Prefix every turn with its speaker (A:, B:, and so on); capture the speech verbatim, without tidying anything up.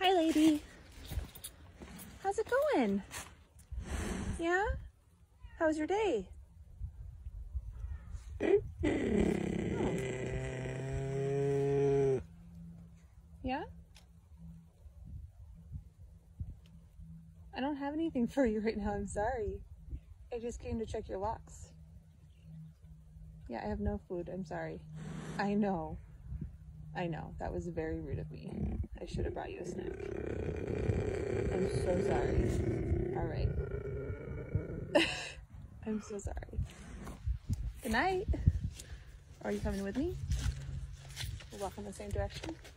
A: Hi, lady. How's it going? Yeah? How was your day? Oh. Yeah? I don't have anything for you right now. I'm sorry. I just came to check your locks. Yeah, I have no food. I'm sorry. I know. I know. That was very rude of me. I should have brought you a snack. I'm so sorry. All right. I'm so sorry. Good night. Are you coming with me? We'll walk in the same direction.